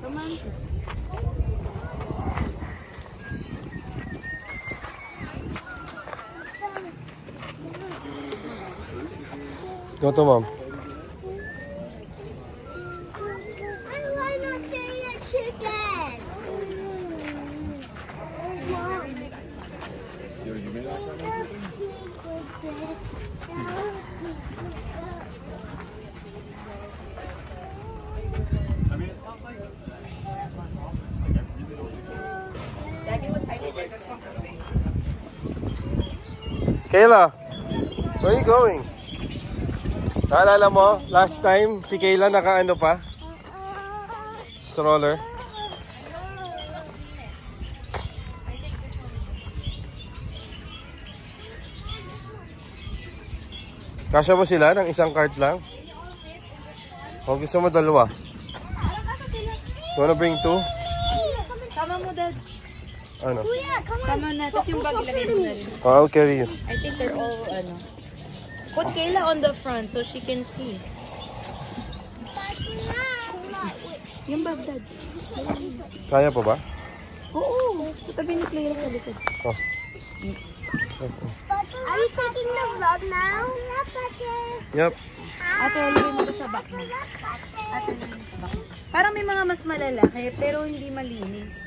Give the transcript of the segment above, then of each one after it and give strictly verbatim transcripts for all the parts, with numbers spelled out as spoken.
Come on. Go to mom. Kayla, where are you going? Naalala mo, last time, si Kayla naka-ano pa? Stroller. Kasya mo sila ng isang cart lang? O gusto mo dalawa? You wanna bring two? Sama mo, Dad. Ano? Sama na, tapos yung bag ilagay mo na rin. I'll carry you. I think they're all, ano. Put Kayla on the front so she can see. Yung bag, Dad. Kaya pa ba? Oo. Sa tabi ni Clara sa likod. Oh. Are you taking the vlog now? Yep. Ate, ilagay mo to sa back mo. Ate, ilagay mo sa back mo. Parang may mga mas malalaki, pero hindi malinis.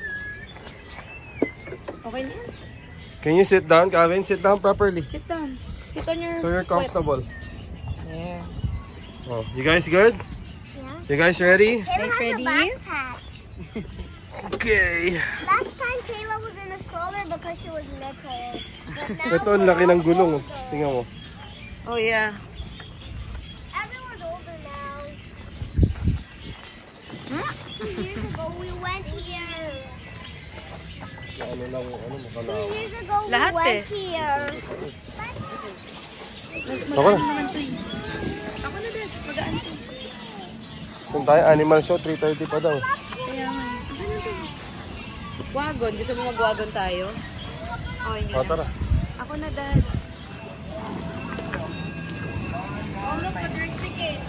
Okay na yan. Can you sit down, Kevin? Sit down properly. Sit down. Sit on your... So you're comfortable. There. Oh, you guys good? Yeah. You guys ready? Kayla has ready? a backpack. Okay. Last time Kayla was in a stroller because she was little. But now Ito, ang laki ng gulong. Oh. Tingnan mo. Oh, yeah. everyone's older now. Two years ago we went here. Ano lang, ano mo ka Two years ago we Lahat went eh. here. Ako na. Naman to eh. Ako na, Dad. Magaan to. Saan tayo? Animal show, three thirty pa daw. Kaya nga. Ano to? Wagon. Gusto mo mag-wagon tayo? Oh, hindi Oh, na. tara. Ako na, Dad. Oh, look, the drink chicken.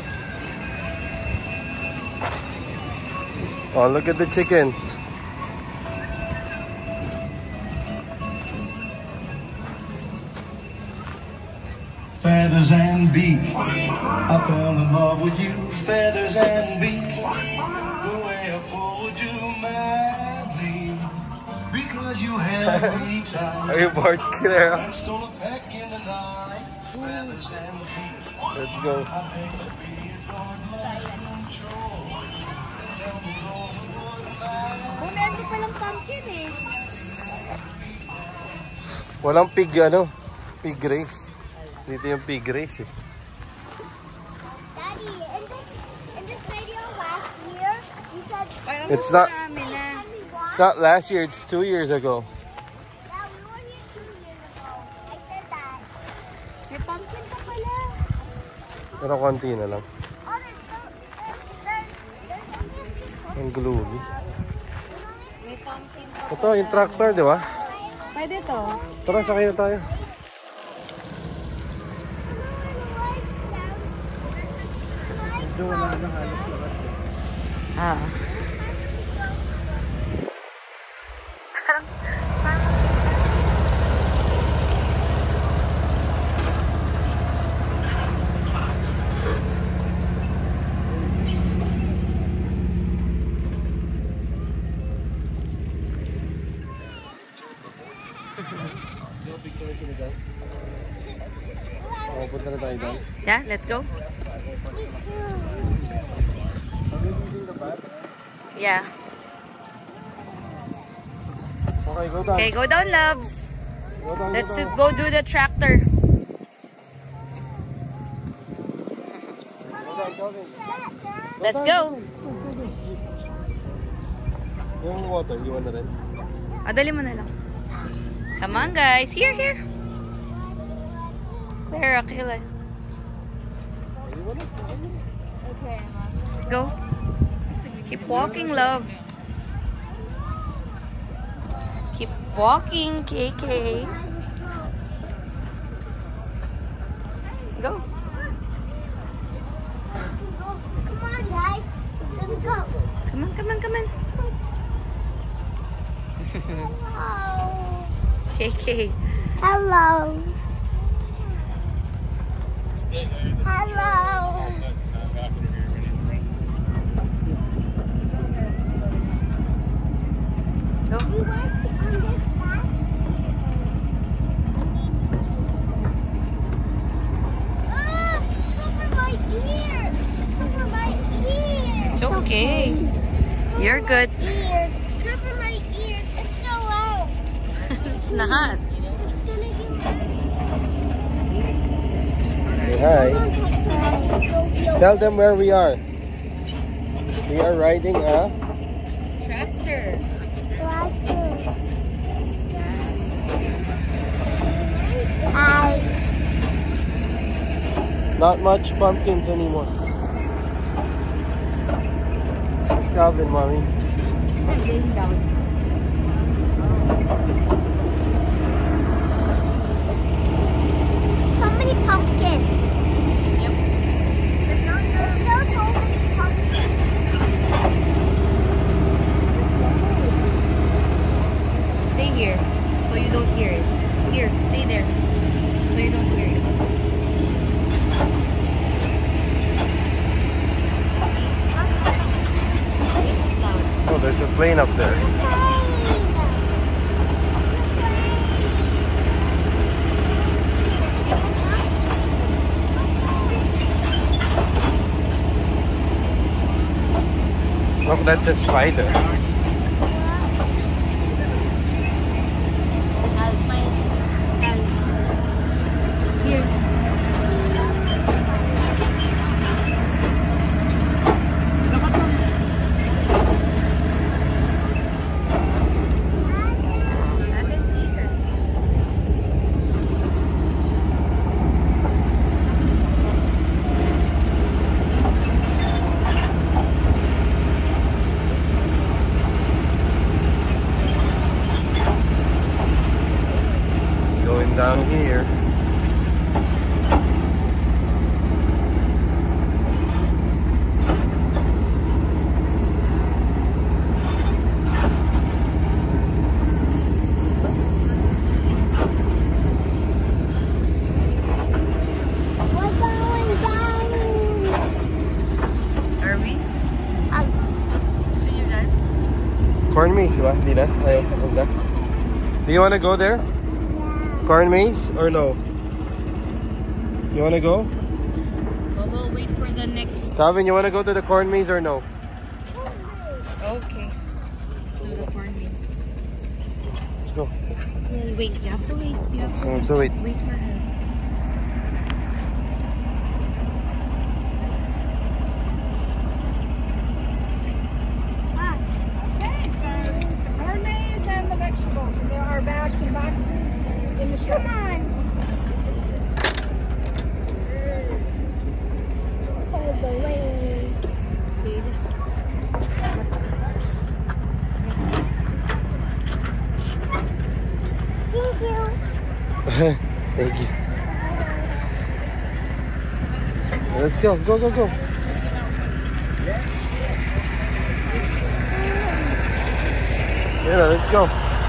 Oh, look at the chickens. Feathers and beak, I fell in love with you. Feathers and beak, the way I followed you madly, because you held me tight. Are you bored, Claire? And stole a peck in the night. Feathers and beak, Let's go. I beg to be adored, lost control. Tell me all the world about. Oh, meron ko palang pumpkin eh. Walang pig, ano? Pig race. Dito yung pig race eh. Daddy, in this in this video last year, you said It's not, Marami na. it's not last year, it's two years ago. yeah, we were here two years ago. I said that. May pumpkin pa pala. Pero konti na lang. Oh, there's still there's there's only a few. Ang gloomy. May pumpkin pa. Ito, yung tractor, di ba? Pwede to. Tara, sakay na tayo. Wala na halos lahat. Ah. Oh, punta na tayo doon. Yeah, let's go. Yeah. Okay, go down. Okay, go down, loves. Go down, Let's go down. go do the tractor. Go down, Calvin. Let's go. Yung water, iwan na rin. Ah, dali mo na lang. Come on, guys. Here, here. Clara, Kayla. Okay, Go. Keep walking, love. Keep walking, K K. Go. Come on, guys. Let's go. Come on, come on, come on. Hello. K K. Hello. Hello. Go. We went on this last. Ah, cover my ears. Cover my ears. It's okay. You're good. Ears. Cover my ears. It's so loud. It's not. It's gonna Say hi. get Tell them where we are. We are riding a Tractor. I not much pumpkins anymore. Where's Calvin, mommy? I'm laying down. so many pumpkins. Yep. There's still so many pumpkins. Stay here so you don't hear it. Here, stay there so you don't hear it. Oh, there's a plane up there. Look, that's a spider. Here. Going down here. We're going down. Are we? Um, So you're done? Corn maze, diba? Hindi na? Ayaw, huwag na. Do you wanna go there? Corn maze or no? You wanna go? Well, we'll wait for the next. Calvin, you wanna go to the corn maze or no? Okay. Let's do the corn beans. Let's go. Yeah, wait. You have to wait. You have to Mm, so wait. wait for her. Okay, so this is the corn maze and the vegetables. And there are bags and boxes in the shop. come on. All the way. Thank you. Thank you. Let's go. Go, go, go. Yeah, let's go.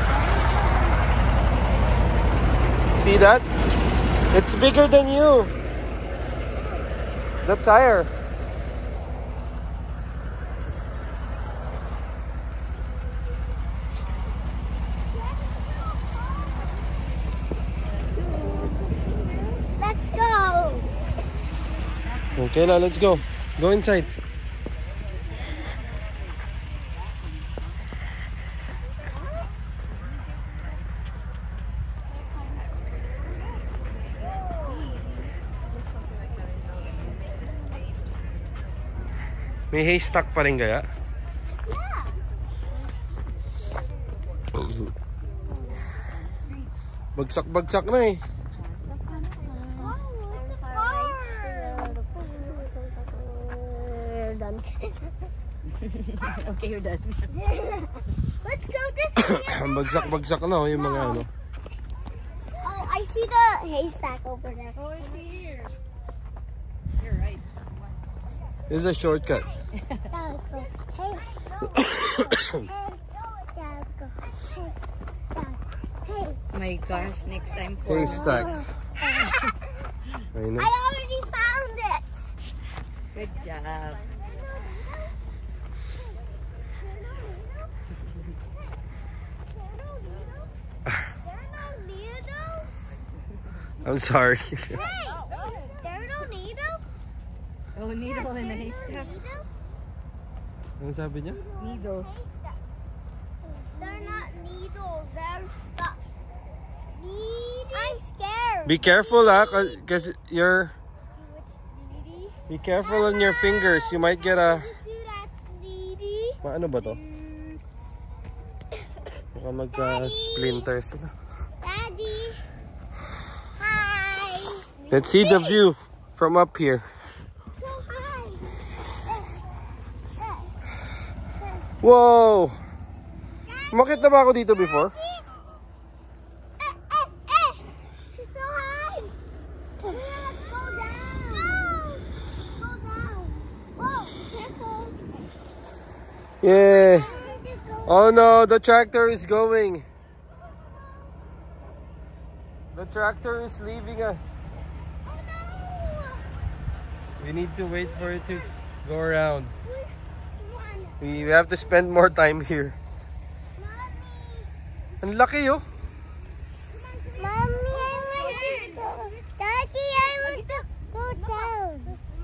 See that? It's bigger than you. The tire. Let's go. Okay, now let's go. Go inside. May haystack pa rin kaya? Yeah. Bagsak-bagsak na eh. Oh, it's a farm. We're done. Okay, you're done. Let's go this way. Bagsak-bagsak na oh, yung mga ano. Oh, I see the haystack over there. Oh, it's here. You're right. This is a shortcut. Hey, Oh my gosh, next time po. Haystack. I know. I already found it. Good job. I'm sorry. Hey, there are no needles? Oh, needle in a haystack. Ano sabi niya? Needles. They're not needles, they're stuff. Needy? I'm scared. Be careful, ah, because you're. What's needy? Be careful on your fingers. You might get a. That's needy. Ma, ano ba to? Baka magka-splinter sila. Daddy. Hi. Let's see the view from up here. So high. Whoa! Umakit na ba ako dito before? Eh, eh, eh. It's so high. Let's go down. Go down. Whoa, careful. Yeah. Just go. Oh no, the tractor is going. The tractor is leaving us. Oh no. We need to wait for it to go around. One. We have to spend more time here. Mommy. Ang laki, oh. Mommy, I want to go. Daddy, I want to go down.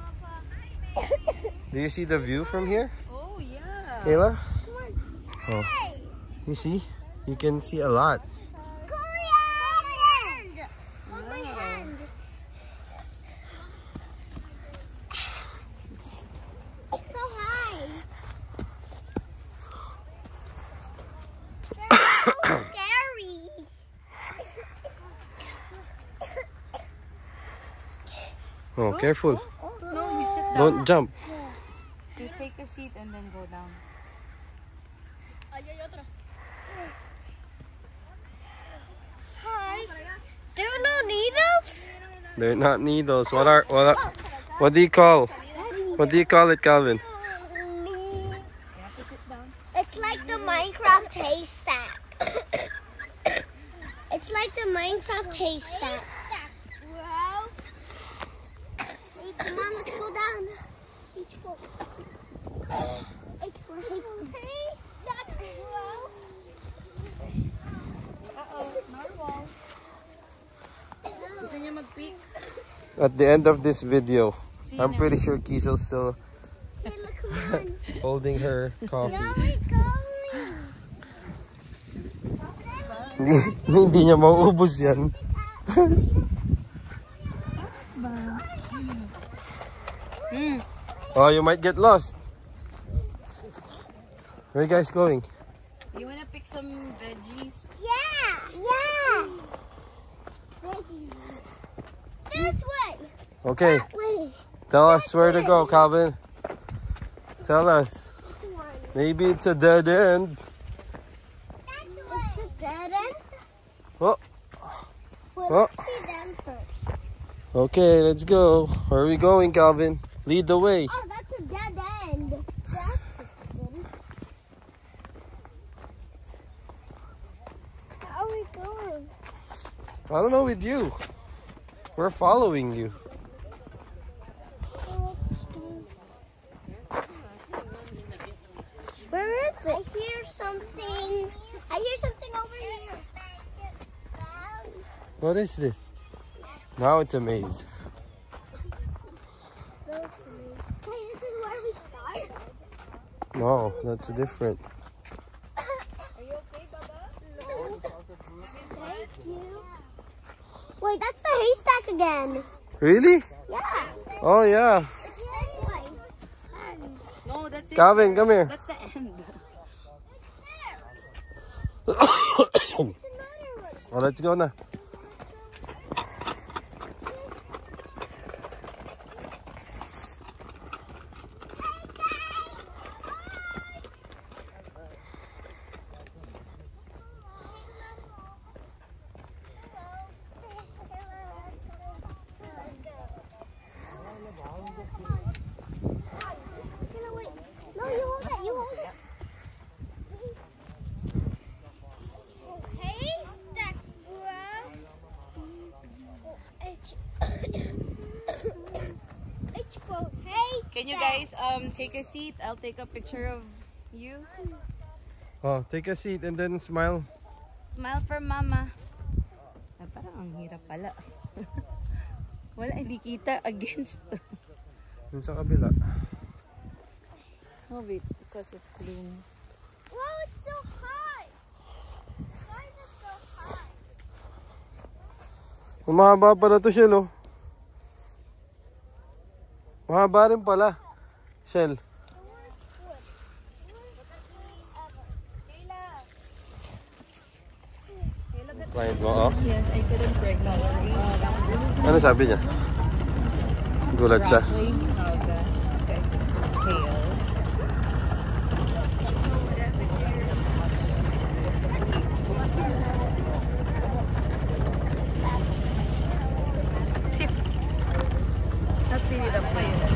Do you see the view from here, Oh, yeah. Kayla? Come on. Oh. Hey. You see? You can see a lot. Hold my hand. It's so high. That's so scary. Oh, careful. No, you sit down. Don't jump. You take a seat and then go down. Hi. There are no needles? They're not needles. What are what? Are, what do you call? What do you call it, Calvin? It's like the Minecraft haystack. It's like the Minecraft haystack. Wow. Hey, come on, let's go down. Let's go. It's for haystack. Wow. Uh-oh, narwhal. Gusto niyo mag-peek? At the end of this video, See I'm na. pretty sure Kiesel's still Hey, look, come on. holding her coffee. Where are we going? Hindi hindi niya mauubos yan. Mm. Oh, you might get lost. Where are you guys going? You wanna pick some veggies? Yeah, yeah. This way. Okay, That way. tell us where to go, Calvin. Tell us. Maybe it's a dead end. It's a dead end. Oh, Well, Oh. let's see them first. okay, let's go. Where are we going, Calvin? Lead the way. Oh, that's a dead end. That's a dead end. How are we going? I don't know with you. We're following you. Where is it? I hear something. I hear something over here. What is this? Now it's a maze. Hey, this is where we started. No, that's different. Are you okay, Baba? No. Thank you. Wait, that's the haystack again. Really? Yeah. Oh, yeah. It's this way. No, that's it. Calvin, come here. That's the end. It's another one. Oh, let's go na. No, you hold it. You hold it. you guys um take a seat? I'll take a picture of you. Oh, take a seat and then smile. Smile for mama. Ah, parang ang hirap pala. Wala, hindi kita against. Dun sa kabila. Oh, wait, because it's gloomy. Wow, it's so high. Why is it so high? Mahaba pala to, Shell, oh. Mahaba rin pala, Shell. Client mo, oh? Yes, I said I'm pregnant. Ano sabi niya? Gulat siya. Broccoli, oh gosh, guys, it's kale. Sip. Napili lang pa yun.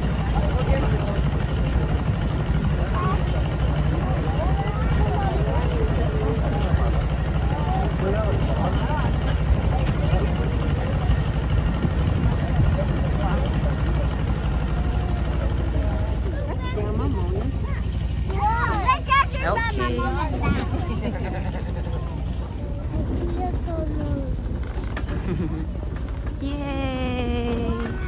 Yay!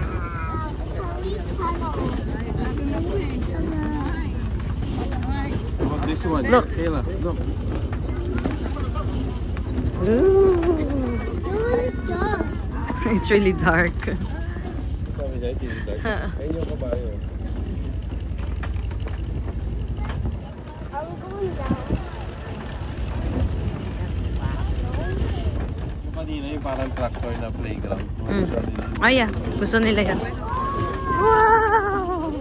Oh, this one. Look. Kayla, look. It's really dark. Sabi niya, hindi dark. Ayun yung kabayo. Are we going down? Kanina yung parang tractor na playground. Mm. Oh yeah, gusto nila yan. Wow!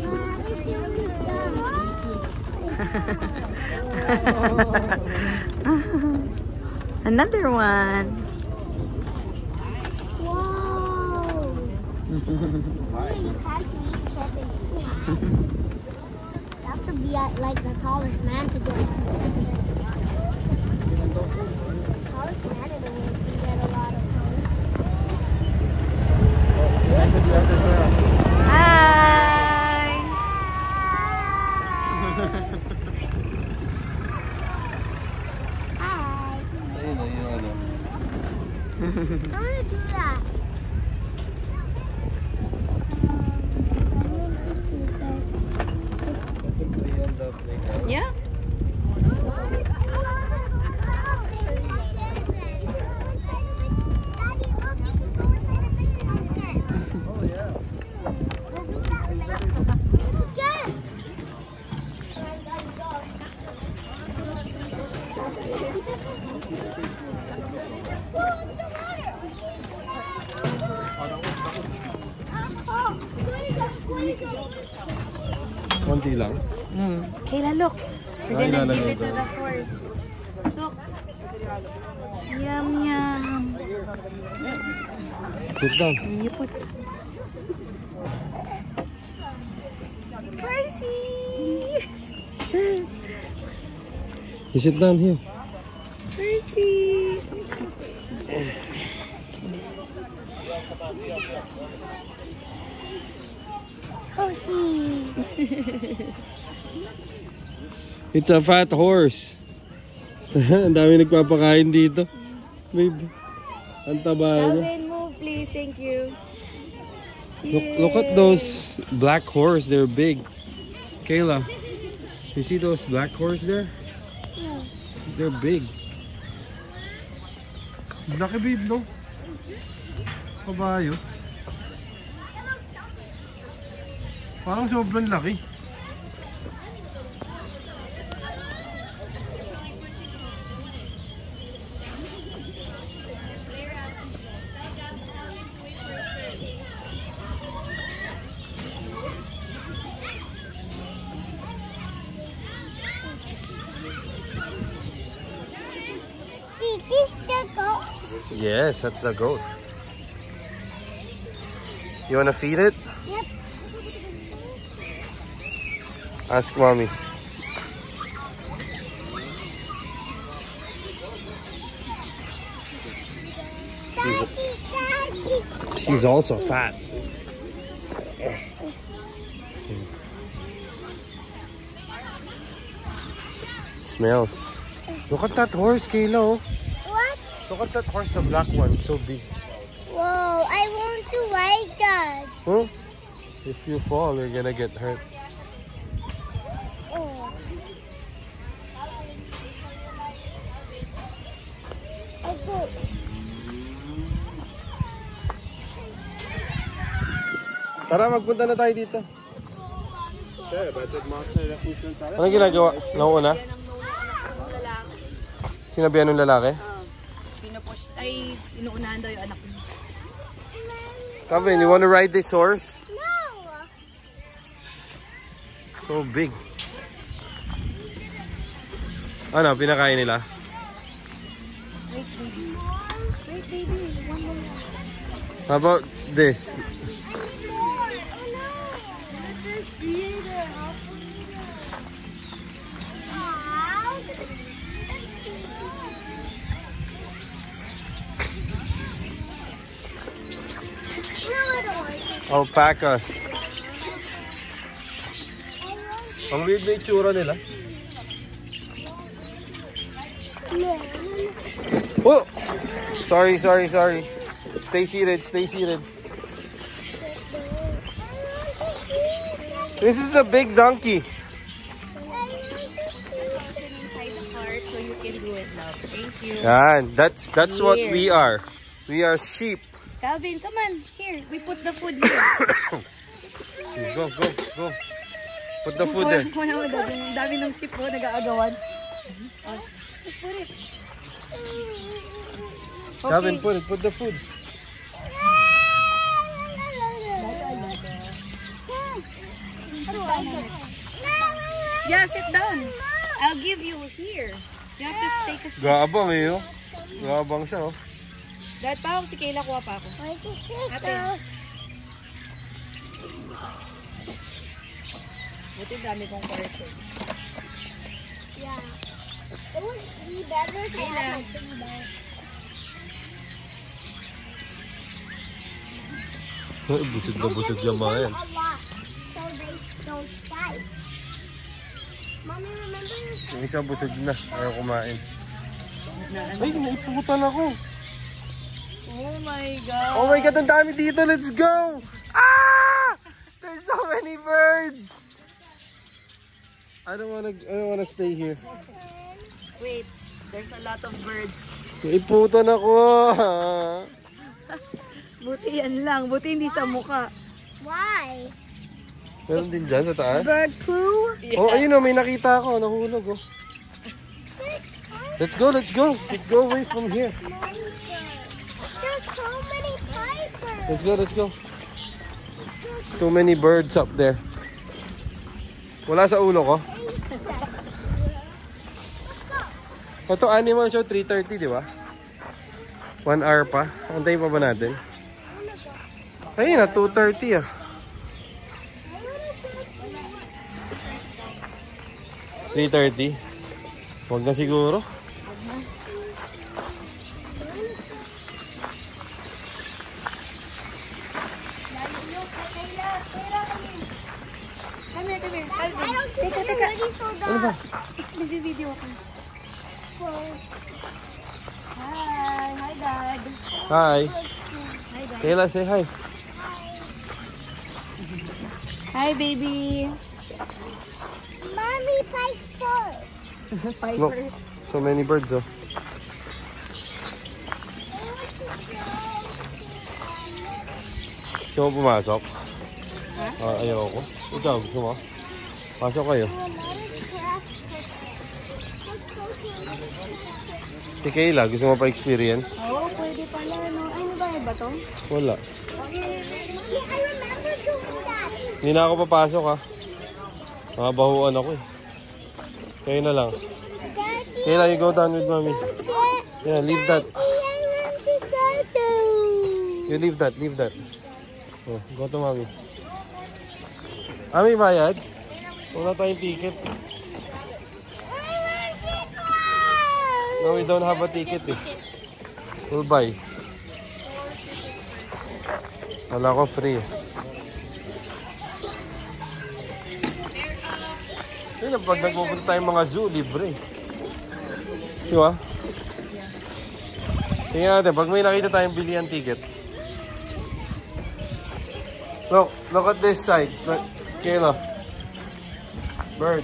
Another one. Wow. You can't reach it. You have to be at, like the tallest man to get it. Tallest man in the world can get a lot of fun. Hi! Hi. Ayun na yung ano. I want to do that. Yeah? Konti lang. Mm. Kayla, look. We're Ay, gonna lalagay give it to ko. the horse. Look. Yum, yum. Sit down. You put... Percy! You sit down here. Percy! Percy. It's a fat horse. Ang dami nagpapakain dito. Babe. Ang taba niya. Calvin, move please. Thank you. Look, look at those black horse. They're big. Kayla, you see those black horse there? Yeah. They're big. Laki, babe, no? Kabayo. Parang sobrang laki. Is this the goat? Yes, that's the goat. You want to feed it? Yep. Ask mommy. She's, Daddy, Daddy. she's also fat. smells. Look at that horse, Kayla. What? Look at that horse, the black one, so big. Whoa, I want to ride that. Huh? If you fall, you're gonna get hurt. Oh. I go. Tara, magpunta na tayo dito. Anong ginagawa? Nauna? Sinabihan ng lalaki? Pinapush, ay, inuunahan daw yung anak mo. Kevin, you wanna ride this horse? No. So big. Ano, pinakain nila? Wait, baby. Wait, baby. One more. How about this? I need more. Oh no. Let us see the house. Wow. Let's see. No, I don't want it. Alpacas. Ang weird na itsura nila. No. Oh! Sorry, sorry, sorry. Stay seated, stay seated. This is a big donkey. Inside the cart so you can do it, love. Thank you. Yan, that's that's what Here. we are. We are sheep. Calvin, come on. Here, we put the food here. Go, go, go. Put the food there. Kuha naman, dami, dami ng sheep po, nag-aagawan. Oh, just put it. Calvin, put it. Put the food. Yeah, sit down. I'll give you here. You have to take a seat. Gaabang eh, oh. Gaabang siya, oh. Dahil pa ako si Kayla, kuha pa ako. Why to sit Ate. though? Buti dami kong kwarto. Yeah. It would be better to Kayla. have my thing back. Busog na busog yung mga yan. A lot, so they don't fight. Mommy, remember your Yung isa busog na. Ayaw kumain. Na, ano? Ay, naiputan ako. Oh my God. Oh my God, ang dami dito. Let's go! Ah! There's so many birds! I don't wanna, I don't wanna stay here. Wait, there's a lot of birds. Naiputan ako. Buti yan lang. Buti hindi sa mukha. Why? Meron din dyan sa taas. Bird poo? Oh, ayun oh, may nakita ako. Nahulog oh. Let's go, let's go. Let's go away from here. There's so many pipers. Let's go, let's go. Too many birds up there. Wala sa ulo ko. Ito animal show, three thirty, di ba? One hour pa. Antayin pa ba natin? Ayun na, two thirty ah. three thirty. Huwag na siguro. Come here, come here. I don't think Teka, I'm teka. ready for Ano ba? that. Nag-video ako. Hi, hi Dad. Hi. Hi Dad. Kayla, say hi. Hi baby. Mommy, pipe first. Look, Pipers. so many birds oh. Gusto mo pumasok? Ah, ayaw ko. Ikaw, gusto mo? Pasok kayo. Si Kayla, gusto mo pa-experience? Oo, oh, pwede pala. No? Ano ba ba to? Wala. Mommy, I remember doing that. Hindi na ako papasok ha. Nakabahuan ako eh. Kayo na lang. Daddy, Kayla, you go down with mommy. Yeah, leave that. I want to go to. You leave that, leave that. Oh, go to mommy. Ah, may bayad? Wala tayong ticket. I want to go. No, we don't have a ticket eh. We'll buy. Wala ko free. Yun, pag nagpupunta tayong mga zoo, libre. Di ba? Tingnan natin, pag may nakita tayong bilihan ticket. Look, look at this side. Look, Kayla. Birds.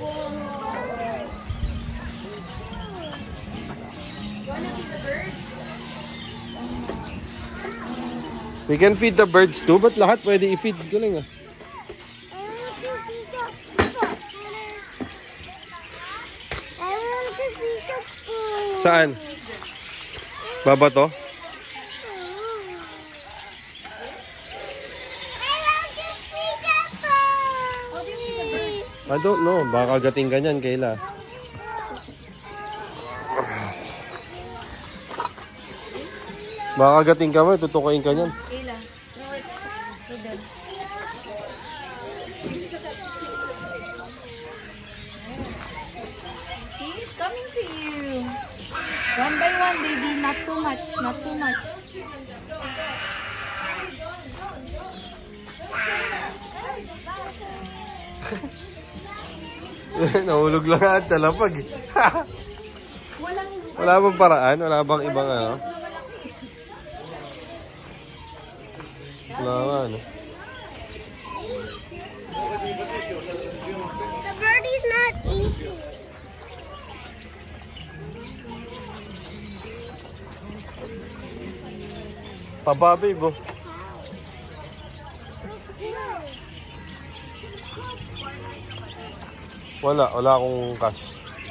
We can feed the birds too, but lahat pwede i-feed. Galing ah. Saan? Baba to? I don't know. Baka gating ka niyan, Kayla. Baka gating ka mo, tutukain ka niyan. Kayla, throw it to them. See, it's coming to you. One by one, baby. Not so much. Not so much. Nahulog lang at sa lapag. Wala bang paraan? Wala bang ibang ano? Wala nga ano. The birdie's not eating. Papa, babe, oh. Wala, wala akong cash.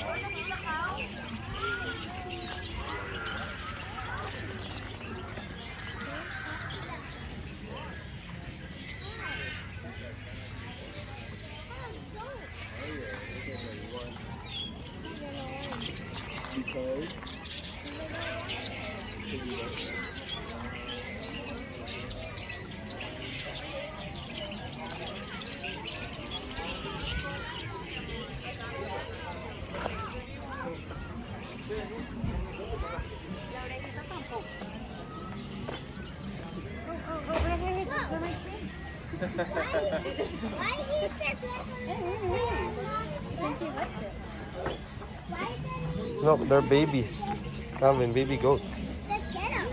Look, they're babies. Calvin, baby goats. Let's get them.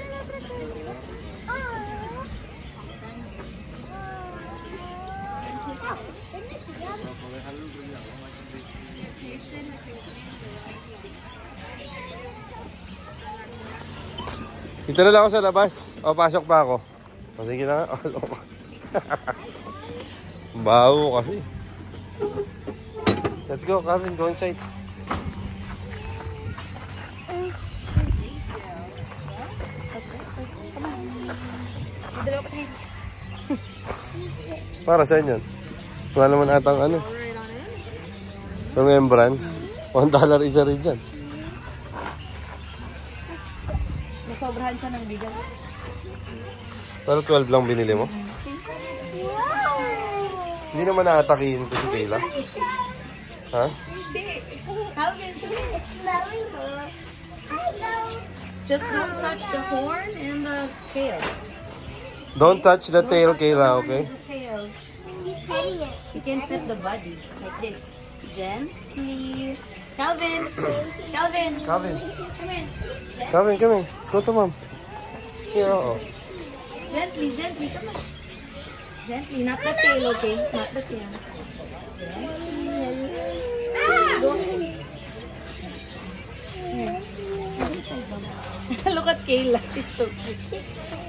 Dito na lang ako sa labas. O, pasok pa ako. O, sige na nga. Baho kasi. Let's go, Calvin. Go inside. Para saan yan? Wala naman atang ano. Remembrance. One dollar isa rin yan. Nasobrahan siya ng bigas. Pero twelve lang binili mo? Wow! Hindi naman naatakihin ko si Kayla. Ha? Hindi. Calvin, It's smelling her. I know. just don't touch the horn and the tail. Don't touch the tail, Kayla, okay? The tail. He's petting it. You can fit the body like this. Gently. Calvin. Calvin. Calvin. Come here. Calvin, come in. Go to mom. Here, oo. Gently, gently. Come on. Gently. Not the tail, okay? Not the tail. Here. Other side, Mama. Look at Kayla. She's so cute.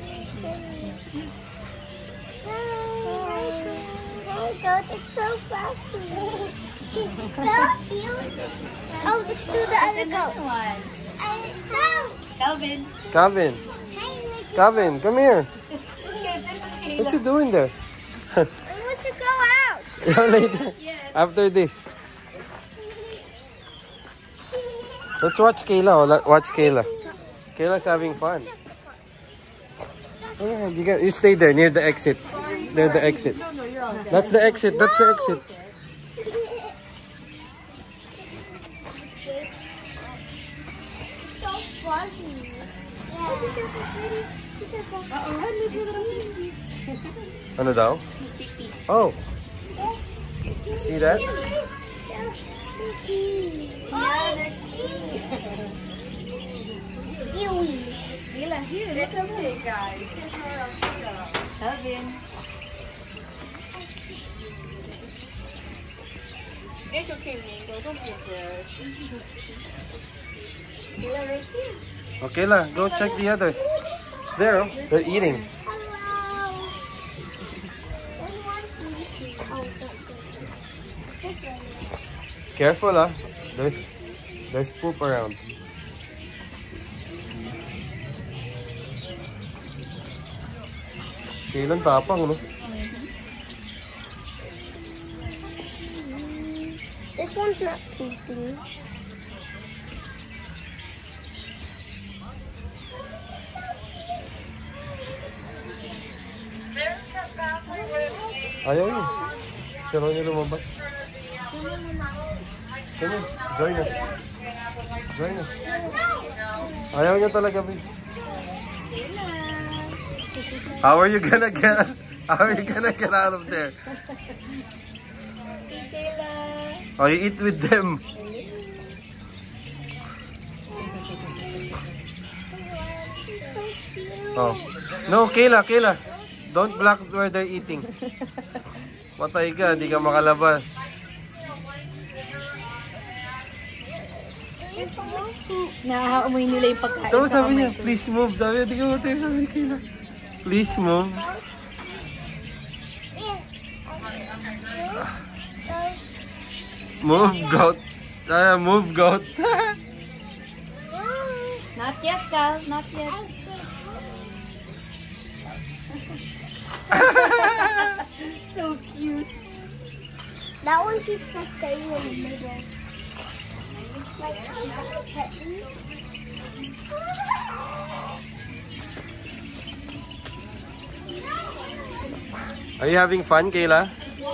Oh, God, it's so fluffy. So cute. Oh, let's do the other goat. One. I no. Calvin. Calvin. Calvin, come here. Okay, there goes Kayla. What you doing there? I want to go out. Yeah, later. After this. Let's watch Kayla. Oh, let- watch Kayla. Kayla's having fun. Go ahead, you, can, you stay there near the exit. Near the exit. No, no, you're all dead. That's the exit. That's the exit. So fuzzy. Yeah. Be careful, sweetie. Be careful. Ano daw? Oh. See that? Yeah, there's pee. kiwi. Kayla, here. It's okay, guys. Calvin. It's okay, Mingo. Don't be embarrassed. Kayla, right here. Okay lah, go check the others. There, oh, they're eating. Hello. When one's eating. Oh, that's it. Careful ah. There's there's poop around. Kailan tapang, no? This one's not pooping. Ayaw yun. Sino niya lumabas? Come on, join us. Join us. Ayaw niya talaga, babe. How are you gonna get How are you gonna get out of there? Kayla. Oh, you eat with them. Oh. No, Kayla, Kayla. Don't block where they're eating. Patay ka, di ka makalabas. Nakaamoy nila yung pagkain Ito, sa sabi kamay niya, ko. please move. Sabi niya, di ka matay. Sabi ni Kayla. Please move. Move, goat. Ah, move, goat. Not yet, Cal. Not yet. So cute. That one keeps us staying in the middle. Like, is that a kitten? Are you having fun, Kayla?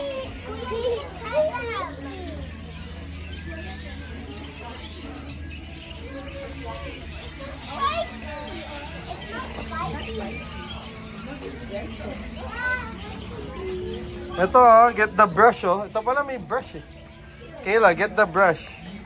Ito, oh, get the brush, oh. Ito pala may brush, eh. Kayla, get the brush.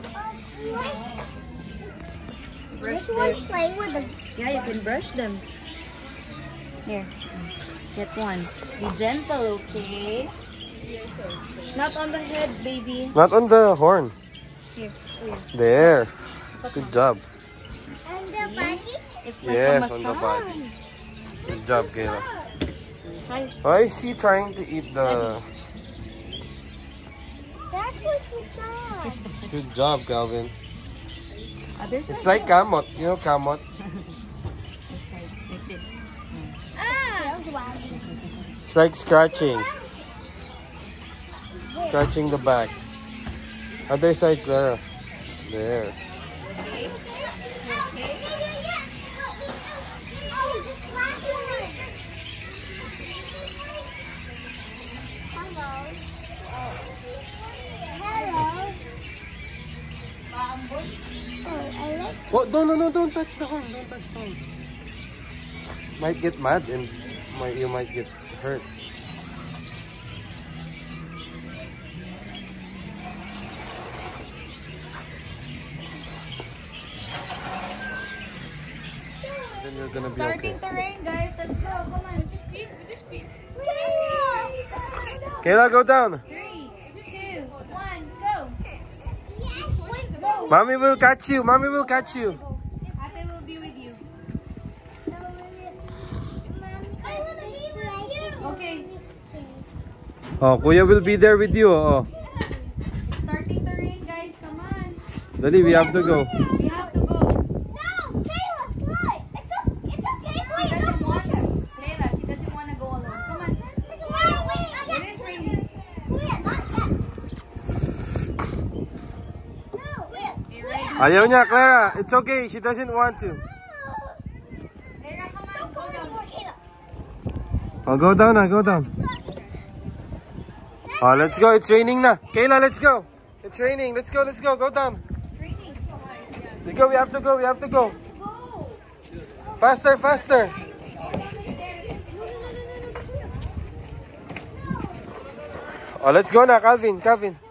This one's playing with the. Yeah, you can brush them. Here. Get one. Be gentle, okay? Not on the head, baby. Not on the horn. Here, here. There. Good job. And the body? It's like Yes, a on the massage. body. Good job, Kayla. Hi. Why is he trying to eat the... That's what she saw. Good job, Calvin. Other side. It's like kamot. You know kamot? This side, like this. Ah! Tail's wagging. It's like scratching. Scratching the back. Other side, Clara. There. Oh, this black one. Hello. Hello. Oh, I like. Oh, no, no, no, don't touch the horn. Don't touch the horn. Might get mad and might, you might get hurt. Then you're gonna be okay. Starting to rain, guys. Let's go. Come on. Just speed. Just speed. Kayla, go down. Three, two, one, go. Yes. Go. Mommy will catch you. Mommy will catch you. Ate will be with you. I want to be with you. Okay. Oh, Kuya will be there with you. Oh, It's starting to rain, guys. Come on. Dali, we have to go. We have to go. No, Kayla, slide. It's, o it's okay. She Wait, doesn't no, want push to. it. Leila, she doesn't want to go alone. Come on. Wait, wait, It is raining. Wait, not that. No, wait. You ready? Ayaw niya, Clara. It's okay. She doesn't want to. Leila, come on. Go down. Oh, go down na. Go down. Oh, let's go. It's raining na. Kayla, let's go. It's raining. Let's go. Let's go. Go down. It's raining. Let's go. We have to go. We have to go. Go. Faster, faster. Oh, let's go na, Calvin. Calvin.